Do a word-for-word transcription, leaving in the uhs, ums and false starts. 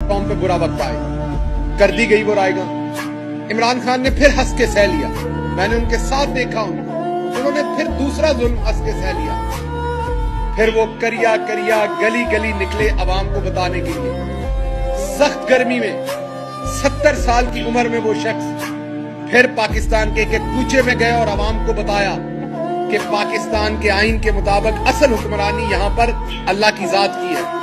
कौम पे बुरा वक्त आए। कर दी गई वो रायगं। इमरान खान ने फिर हंस के सह लिया। मैंने उनके साथ देखा उनको, उन्होंने फिर दूसरा जुल्म हंस के सह लिया। फिर वो करिया करिया गली गली निकले अवाम को बताने के लिए। सख्त गर्मी में सत्तर साल की उम्र में वो शख्स फिर पाकिस्तान के एक कूचे में गए और अवाम को बताया कि पाकिस्तान के आइन के मुताबिक असल हुक्मरानी यहां पर अल्लाह की जात की है।